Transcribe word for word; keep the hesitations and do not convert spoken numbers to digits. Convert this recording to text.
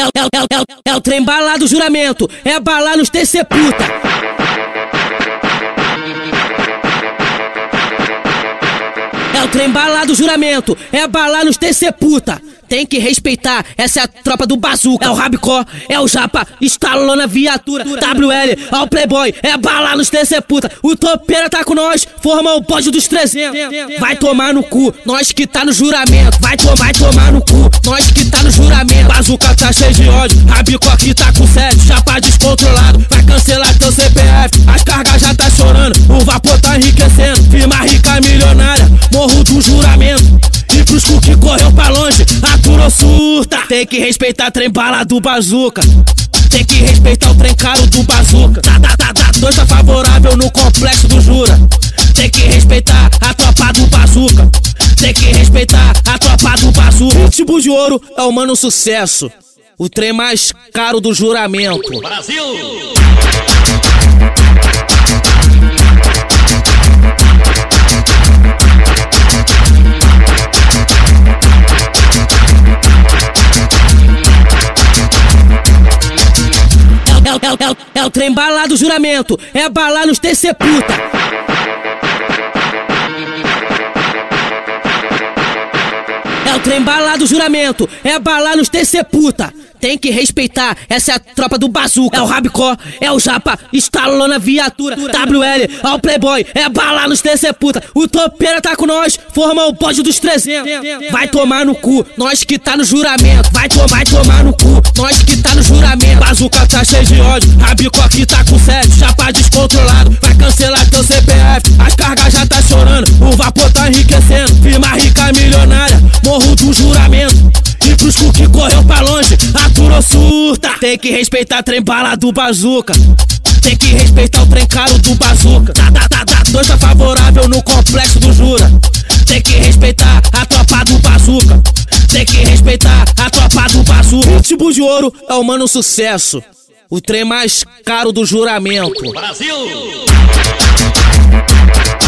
é, é, é, é, é o trem bala do juramento, é bala nos T C puta. É o trem bala do juramento, é bala nos T C puta. Tem que respeitar, essa é a tropa do bazuca. É o rabicó, é o japa, estalou na viatura. W L, é o playboy, é bala nos T C puta. O topeira tá com nós, forma o bode dos trezentos. Vai tomar no cu, nós que tá no juramento. Vai, to vai tomar no cu, nós que tá no juramento. Bazuca tá cheio de ódio, rabicó que tá com sede. Chapa descontrolado, vai cancelar teu C P F. As cargas já tá chorando, o vapor tá enriquecendo. Firma rica milionária, morro do juramento. E pros cu que correu pra longe, aturou surta. Tem que respeitar trem bala do bazuca. Tem que respeitar o trem caro do bazuca. Tá, tá, tá, tá, dois tá favorável no complexo do Jura. Tem que respeitar a tropa do bazuca. Tem que respeitar a tropa do bazuca. Pitbull de ouro é o mano sucesso. O trem mais caro do juramento. Brasil! É, é, é, é o trem bala do juramento, é bala nos T C puta. É o trem bala do juramento, é bala nos T C puta. Tem que respeitar, essa é a tropa do bazuca. É o rabicó, é o japa, estalou na viatura. W L, é o playboy, é bala nos T C puta. O topeira tá com nós, forma o bode dos trezentos. Vai tomar no cu, nós que tá no juramento. Vai, to vai tomar no cu, nós que tá no juramento. Bazuca tá cheio de ódio, rabicó que tá com sede. Chapa descontrolado, vai cancelar teu C P F. As cargas já tá chorando, o vapor tá enriquecendo. Firma rica milionária, morro do juramento. E pros cu que correu pra longe, aturou surta. Tem que respeitar trem bala do bazuca. Tem que respeitar o trem caro do bazuca. Tá, tá, tá, tá, dois tá favorável no complexo do Jura. Tem que respeitar a tropa do bazuca. Tem que respeitar a tropa do bazuca. Pitbull de ouro é o mano sucesso. O trem mais caro do juramento. Brasil!